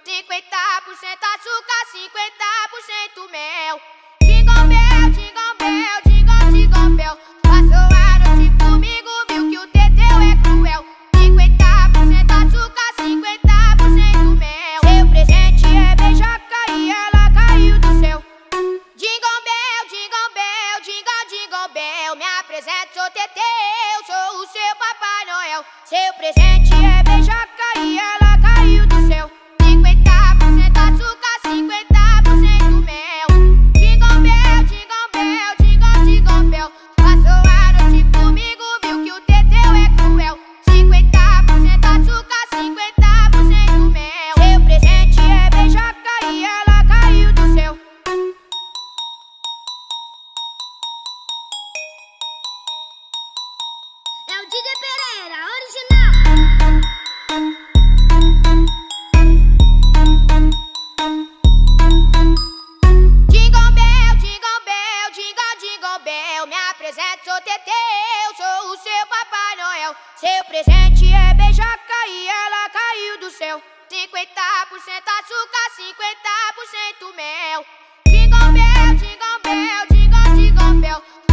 50% açúcar, 50% mel. Jingle bell, jingle bell, jingle, jingle bell. Passou a noite comigo, viu que o teteu é cruel. 50% açúcar, 50% mel. Seu presente é beijoca e ela caiu do céu. Jingle bell, jingle bell, jingle, jingle bell. Me apresento, sou teteu, sou o seu Papai Noel. Seu presente é beijoca e ela caiu do céu. 50% açúcar, 50% mel. Jingle bell, jingle bell, jingle, jingle bell. Passou a noite comigo, viu que o teteu é cruel. 50% açúcar, 50% mel. Seu presente é beijoca e ela caiu do céu. É o Didi Pereira, original. Jingle bell, jingle bell, jingle, jingle bell. Me apresento, sou teteu, sou o seu Papai Noel. Seu presente é beijoca e ela caiu do céu. 50% açúcar, 50% mel. Jingle bell, jingle bell, jingle, jingle bell.